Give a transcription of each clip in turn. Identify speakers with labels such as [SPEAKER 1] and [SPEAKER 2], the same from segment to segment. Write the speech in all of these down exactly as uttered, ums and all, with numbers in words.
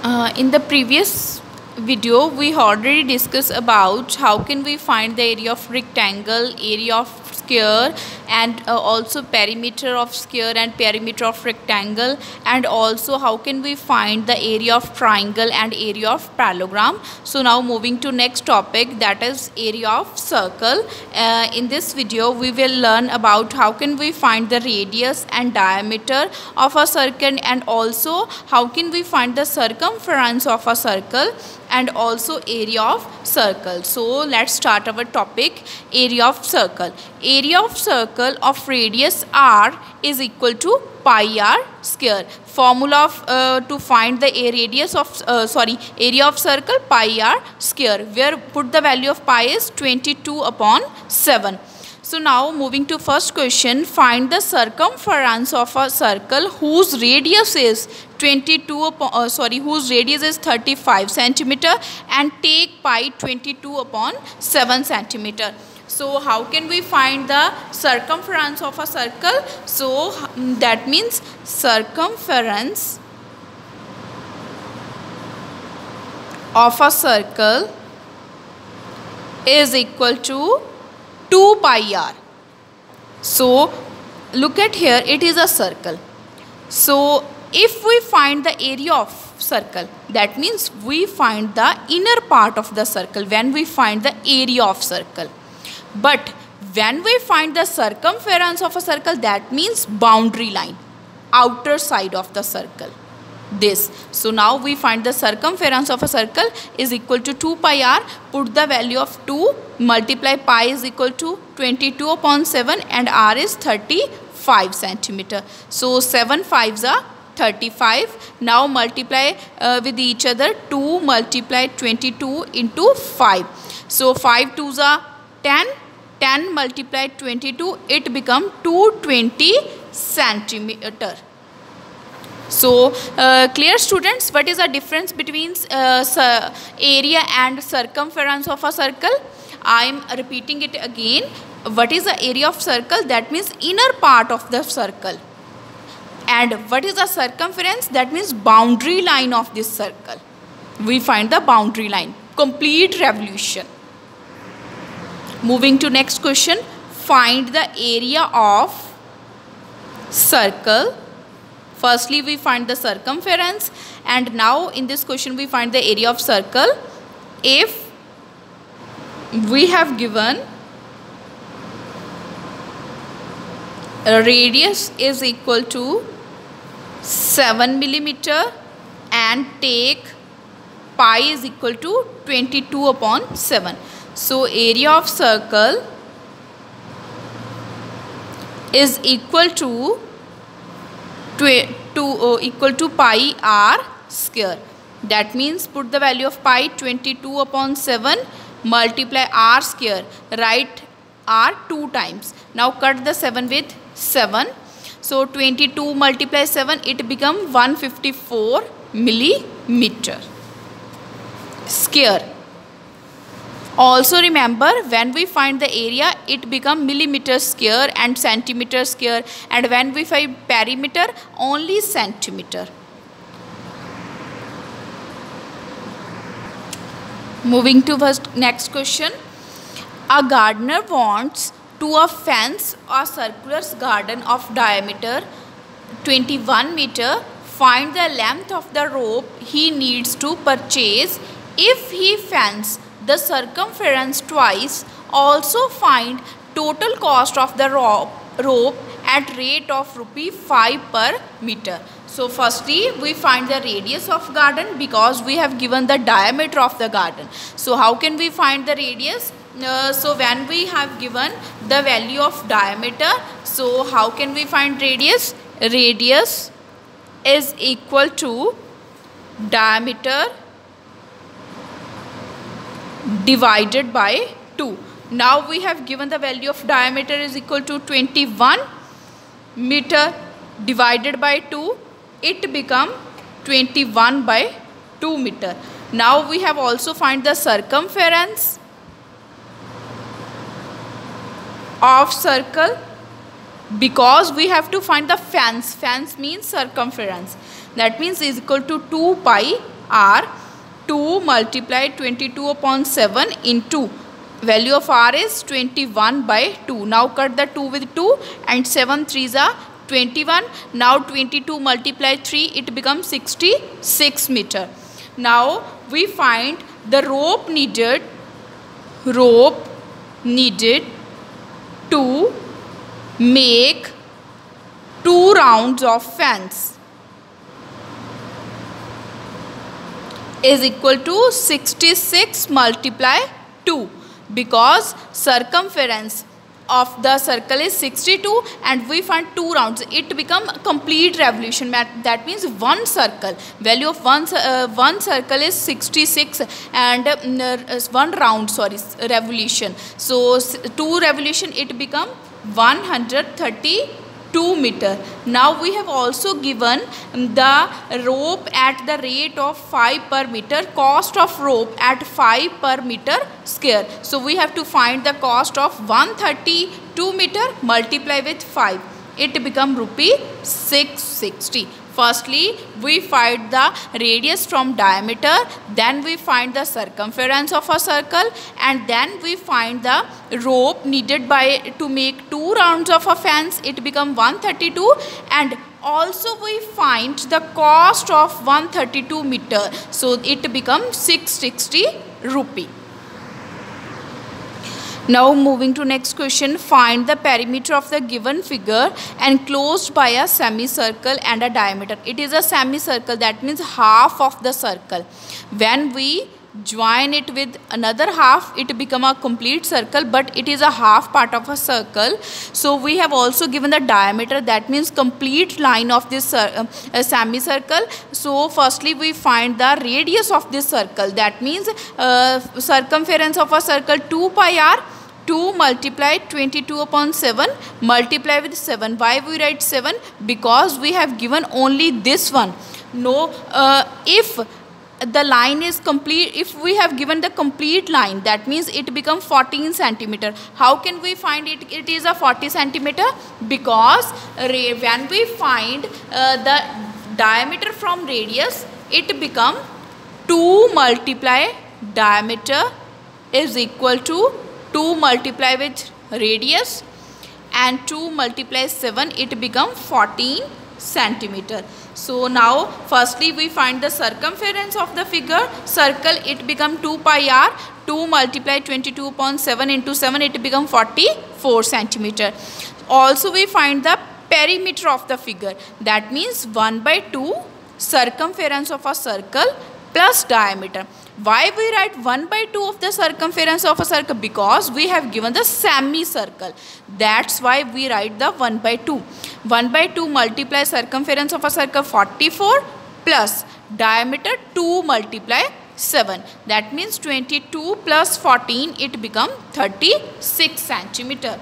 [SPEAKER 1] Uh, in the previous video, we already discussed about how can we find the area of rectangle, area of square, and uh, also perimeter of square and perimeter of rectangle, and also how can we find the area of triangle and area of parallelogram. So now moving to next topic, that is area of circle. Uh, in this video we will learn about how can we find the radius and diameter of a circle, and also how can we find the circumference of a circle, and also area of circle. So let's start our topic, area of circle. Area of circle of radius r is equal to pi r square. Formula of uh, to find the radius of uh, sorry area of circle, pi r square, where put the value of pi is twenty-two upon seven. So now moving to first question, find the circumference of a circle whose radius is twenty-two upon, uh, sorry whose radius is thirty-five centimeter, and take pi twenty-two upon seven centimeter. So how can we find the circumference of a circle? So that means circumference of a circle is equal to two pi r. So look at here, it is a circle. So if we find the area of circle, that means we find the inner part of the circle when we find the area of circle. But when we find the circumference of a circle, that means boundary line, outer side of the circle, this. So now we find the circumference of a circle is equal to two pi r. Put the value of two, multiply pi is equal to twenty-two upon seven, and r is thirty-five centimeter. So seven fives are thirty-five. Now multiply uh, with each other, two multiply twenty-two into five. So five twos are ten, ten multiply twenty-two, it become two hundred twenty centimeter. So uh, clear students, what is the difference between uh, area and circumference of a circle? I am repeating it again. What is the area of circle? That means inner part of the circle. And what is the circumference? That means boundary line of this circle. We find the boundary line, complete revolution. Moving to next question, find the area of circle. Firstly we find the circumference, and now in this question we find the area of circle. If we have given a radius is equal to seven millimeter and take pi is equal to twenty-two upon seven. So area of circle is equal to to uh, equal to pi r square. That means put the value of pi twenty-two upon seven, multiply r square, write r two times. Now cut the seven with seven. So twenty-two multiply seven, it become one hundred fifty-four millimeter square. Also remember, when we find the area, it become millimeter square and centimeter square, and when we find perimeter, only centimeter. Moving to first next question. A gardener wants to a fence a circular garden of diameter twenty-one meter. Find the length of the rope he needs to purchase. If he fence the circumference twice, also find total cost of the rope, rope at rate of rupee five per meter. So firstly we find the radius of garden because we have given the diameter of the garden. So how can we find the radius? Uh, so when we have given the value of diameter, so how can we find radius? Radius is equal to diameter divided by two. Now we have given the value of diameter is equal to twenty-one meter divided by two, it become twenty-one by two meter. Now we have also find the circumference of circle. because we have to find the fence. Fence means circumference. That means is equal to two pi r, two multiply twenty-two upon seven into value of r is twenty-one by two. Now cut the two with two and seven threes are twenty-one. Now twenty-two multiply three, it becomes sixty-six meter. Now we find the rope needed, rope needed to make two rounds of fence is equal to sixty-six multiply two, because circumference of the circle is sixty-two and we find two rounds. It become complete revolution. That means one circle, value of one uh, one circle is sixty-six and uh, one round, sorry, revolution. So two revolution, it become one hundred thirty-two meter. Now we have also given the rope at the rate of five per meter, cost of rope at five per meter square. So we have to find the cost of one hundred thirty-two meter multiply with five. It become rupee six hundred sixty. Firstly, we find the radius from diameter, then we find the circumference of a circle, and then we find the rope needed by to make two rounds of a fence. It become one hundred thirty-two, and also we find the cost of one hundred thirty-two meter. So it becomes six hundred sixty rupee. Now moving to next question, find the perimeter of the given figure enclosed by a semicircle and a diameter. It is a semicircle, that means half of the circle. When we join it with another half, it become a complete circle, but it is a half part of a circle. So we have also given the diameter, that means complete line of this uh, semicircle. So firstly we find the radius of this circle, that means uh, circumference of a circle two pi r, two multiply twenty-two upon seven multiply with seven. Why we write seven? Because we have given only this one. No, uh, if the line is complete, if we have given the complete line, that means it becomes fourteen centimeter. How can we find it? It is a forty centimeter, because when we find uh, the diameter from radius, it become two multiply diameter is equal to two multiply with radius, and two multiply seven, it become fourteen centimeter. So now firstly we find the circumference of the figure circle. It become two pi r, two multiply twenty-two upon seven into seven, it become forty-four centimeter. Also we find the perimeter of the figure, that means one by two circumference of a circle plus diameter. Why we write one by two of the circumference of a circle? Because we have given the semicircle. That's why we write the one by two. one by two multiply circumference of a circle forty-four plus diameter two multiply seven. That means twenty-two plus fourteen, it become thirty-six centimeter.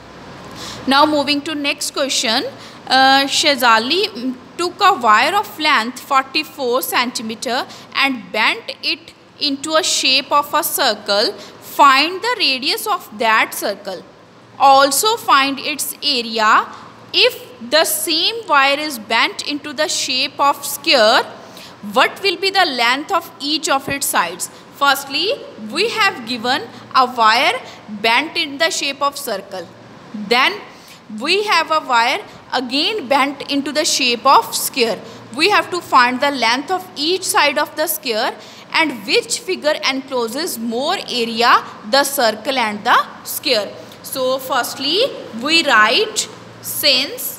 [SPEAKER 1] Now moving to next question. Uh, Shazali took a wire of length forty-four centimeter and bent it into a shape of a circle. Find the radius of that circle. Also find its area. If the same wire is bent into the shape of square, what will be the length of each of its sides? Firstly, we have given a wire bent in the shape of circle. Then we have a wire again bent into the shape of square. We have to find the length of each side of the square and which figure encloses more area, the circle and the square. So firstly we write, since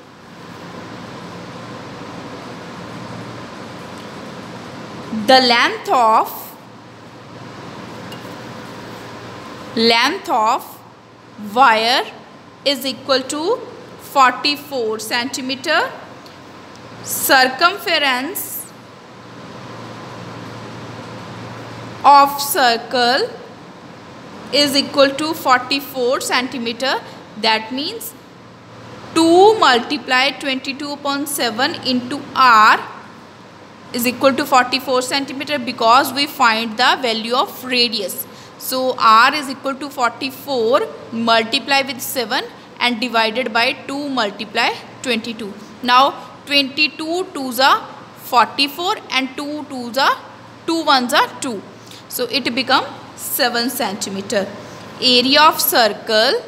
[SPEAKER 1] the length of length of wire is equal to forty-four centimeter, circumference of circle is equal to forty-four centimeter. That means two multiply twenty-two upon seven into r is equal to forty-four centimeter, because we find the value of radius. So r is equal to forty-four multiply with seven and divided by two multiply twenty-two. Now twenty-two twos are forty-four and two twos are two ones are two. So it become seven centimeter. Area of circle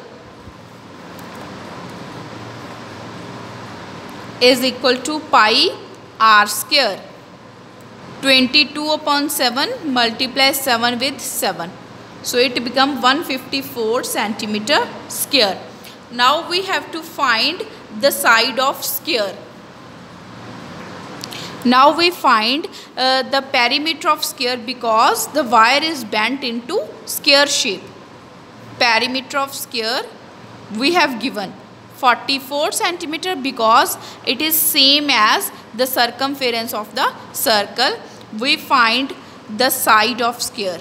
[SPEAKER 1] is equal to pi r square. twenty-two upon seven multiply seven with seven. So it become one hundred fifty-four centimeter square. Now we have to find the side of square. Now we find uh, the perimeter of square because the wire is bent into square shape. Perimeter of square we have given forty-four centimeter because it is same as the circumference of the circle. We find the side of square.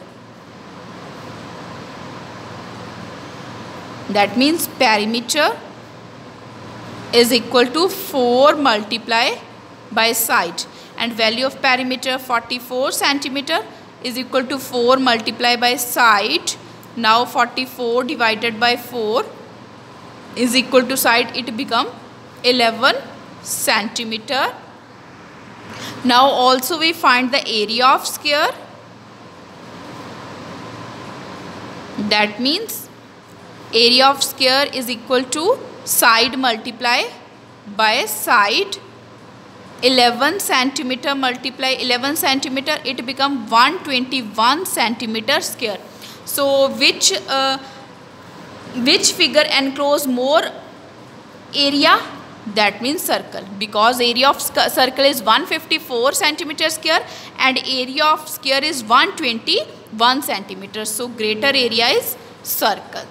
[SPEAKER 1] That means perimeter is equal to four multiply by side, and value of perimeter forty-four centimeter is equal to four multiply by side. Now forty-four divided by four is equal to side, it become eleven centimeter. Now also we find the area of square. That means area of square is equal to side multiply by side. eleven centimeter multiply eleven centimeter, it become one hundred twenty-one centimeter square. So which uh, which figure enclose more area? That means circle, because area of circle is one hundred fifty-four centimeter square and area of square is one hundred twenty-one centimeter. So greater area is circle.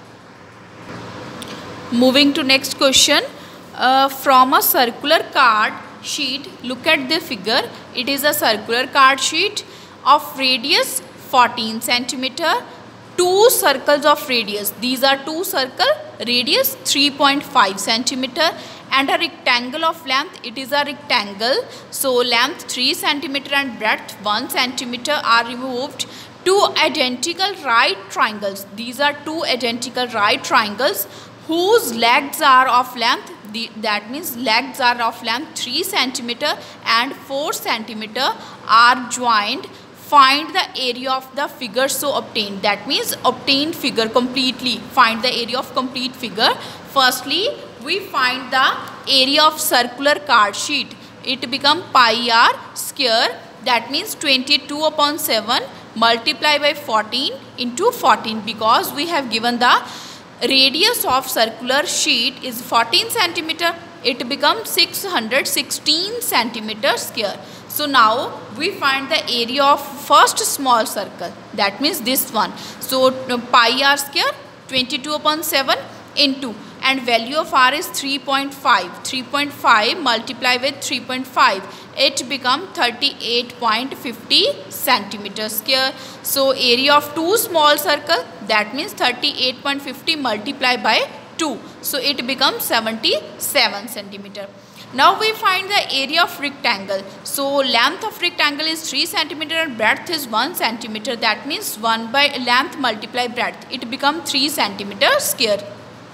[SPEAKER 1] Moving to next question. Uh, from a circular card sheet, look at the figure. It is a circular card sheet of radius fourteen centimeter. Two circles of radius. These are two circle, radius three point five centimeter, and a rectangle of length. It is a rectangle. So length three centimeter and breadth one centimeter are removed. Two identical right triangles. These are two identical right triangles whose legs are of length. The, that means legs are of length three centimeter and four centimeter are joined. Find the area of the figure so obtained. That means obtain figure completely. Find the area of complete figure. Firstly, we find the area of circular card sheet. It become pi r square. That means twenty-two upon seven multiply by fourteen into fourteen, because we have given the radius of circular sheet is fourteen centimeter. It becomes six hundred sixteen centimeter square. So now we find the area of first small circle. That means this one. So pi r square twenty-two upon seven into, and value of r is three point five. three point five multiply with three point five. It become thirty-eight point five zero centimeter square. So area of two small circle, that means thirty-eight point five zero multiply by two. So it becomes seventy-seven centimeter. Now we find the area of rectangle. So length of rectangle is three centimeter and breadth is one centimeter. That means one by length multiply breadth. It becomes three centimeter square.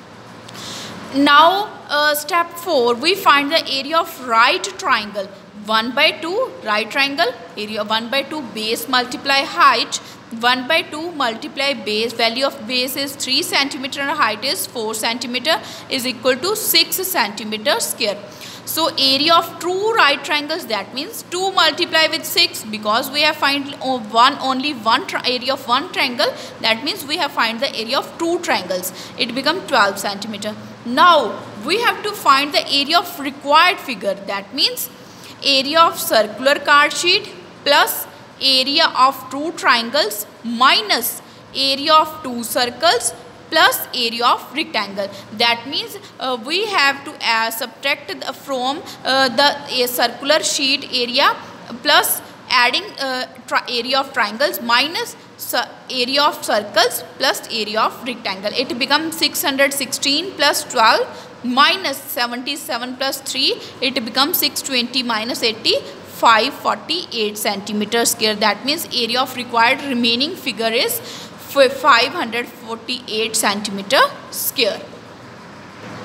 [SPEAKER 1] Now uh, step four, we find the area of right triangle. one by two right triangle, area one by two base multiply height. one by two multiply base, value of base is three centimeter and height is four centimeter, is equal to six centimeter square. So area of two right triangles, that means two multiply with six, because we have find one only one area of one triangle. That means we have find the area of two triangles. It become twelve centimeter. Now we have to find the area of required figure. That means area of circular card sheet plus area of two triangles minus area of two circles plus area of rectangle. That means uh, we have to uh, subtract the, from uh, the uh, circular sheet area plus adding uh, area of triangles minus area of circles plus area of rectangle. It becomes six hundred sixteen plus twelve minus seventy-seven plus three. It becomes six hundred twenty minus eighty, five hundred forty-eight centimeter square. That means area of required remaining figure is five hundred forty-eight centimeter square.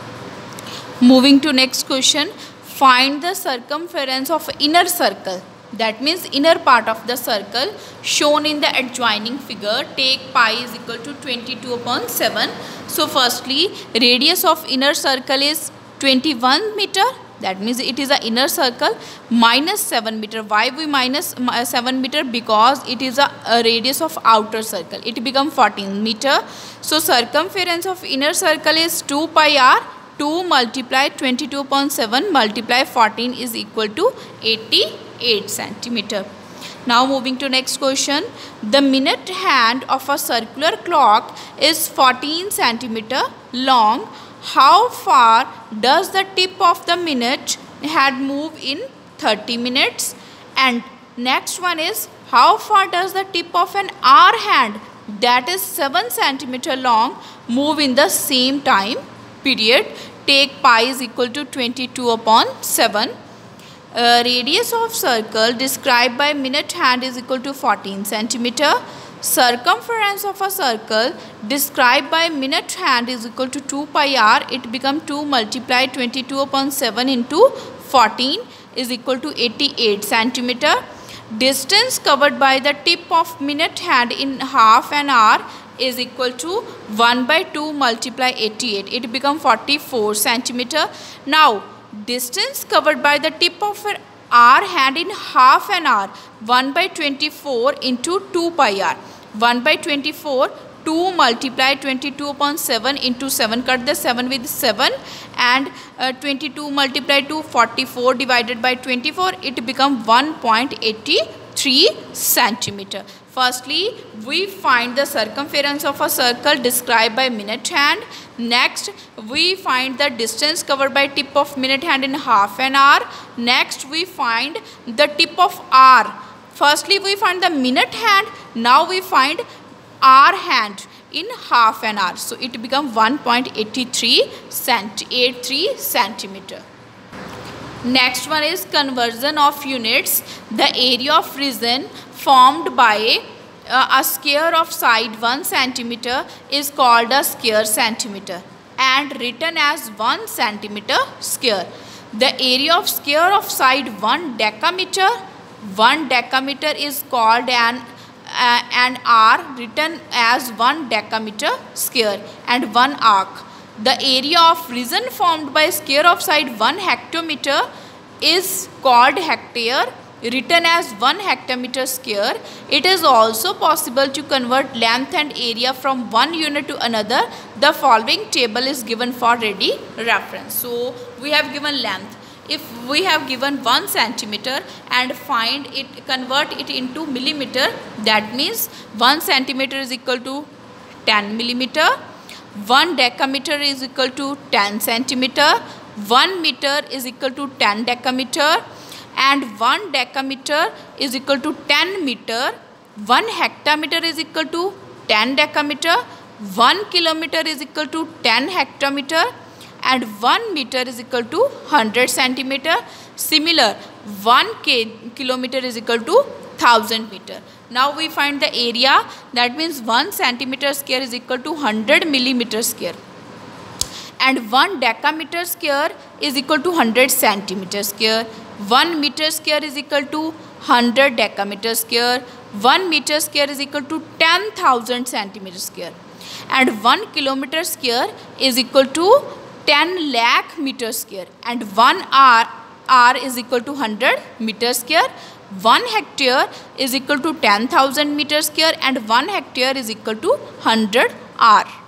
[SPEAKER 1] Moving to next question. Find the circumference of inner circle. that means inner part of the circle shown in the adjoining figure. Take pi is equal to twenty-two upon seven. So firstly, radius of inner circle is twenty-one meter. That means it is a inner circle minus seven meter. Why we minus seven meter? Because it is a, a radius of outer circle. It become fourteen meter. So circumference of inner circle is two pi r. two multiply twenty-two upon seven multiply fourteen is equal to eighty-eight centimeter. Now moving to next question. The minute hand of a circular clock is fourteen centimeter long. How far does the tip of the minute hand move in thirty minutes? And next one is, how far does the tip of an hour hand, that is seven centimeter long, move in the same time period? Take pi is equal to twenty-two upon seven. Uh, radius of circle described by minute hand is equal to fourteen centimeter. Circumference of a circle described by minute hand is equal to two pi r. It become two multiply twenty-two upon seven into fourteen is equal to eighty-eight centimeter. Distance covered by the tip of minute hand in half an hour is equal to one by two multiply eighty-eight. It become forty-four centimeter. Now distance covered by the tip of an hour hand in half an hour, one by twenty-four into two pi r. one by twenty-four, two multiply twenty-two upon seven into seven, cut the seven with seven, and uh, twenty-two multiply two, forty-four divided by twenty-four, it become one point eight three centimeter. Firstly, we find the circumference of a circle described by minute hand. Next, we find the distance covered by tip of minute hand in half an hour. Next, we find the tip of hour. Firstly, we find the minute hand. Now we find hour hand in half an hour. So it becomes one point eight three centimeter. Next one is conversion of units. The area of region formed by uh, a square of side one centimeter is called a square centimeter and written as one centimeter square. The area of square of side one decameter, one decameter is called an uh, an r written as one decameter square and one arc. The area of region formed by square of side one hectometer is called hectare, written as one hectometer square. It is also possible to convert length and area from one unit to another. The following table is given for ready reference. So we have given length. If we have given one centimeter and find it, convert it into millimeter, that means one centimeter is equal to ten millimeter, one decameter is equal to ten centimeter, one meter is equal to ten decameter, and one decameter is equal to ten meter, one hectometer is equal to ten decameter, one kilometer is equal to ten hectometer, and one meter is equal to one hundred centimeter. Similar, one kilometer is equal to one thousand meter. Now we find the area, that means one centimeter square is equal to one hundred millimeter square, and one decameter square is equal to one hundred centimeter square, one meter square is equal to one hundred decameter square, one meter square is equal to ten thousand centimeter square, and one kilometer square is equal to ten lakh meter square, and one r r is equal to one hundred meter square, one hectare is equal to ten thousand meter square, and one hectare is equal to one hundred r.